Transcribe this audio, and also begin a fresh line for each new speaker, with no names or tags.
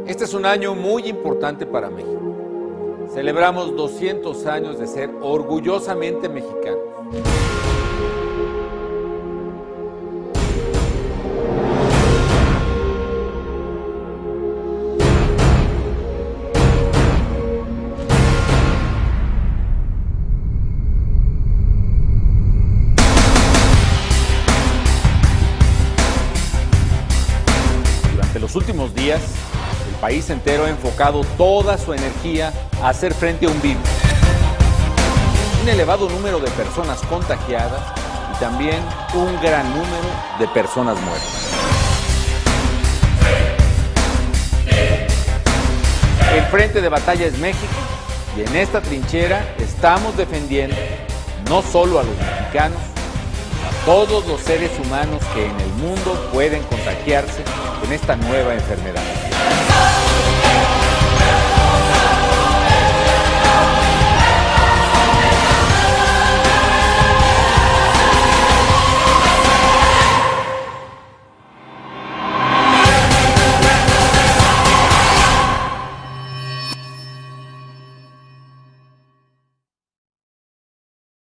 Este es un año muy importante para México. Celebramos 200 años de ser orgullosamente mexicanos. Durante los últimos días, el país entero ha enfocado toda su energía a hacer frente a un virus. Un elevado número de personas contagiadas y también un gran número de personas muertas. El frente de batalla es México y en esta trinchera estamos defendiendo no solo a los mexicanos, a todos los seres humanos que en el mundo pueden contagiarse con esta nueva enfermedad.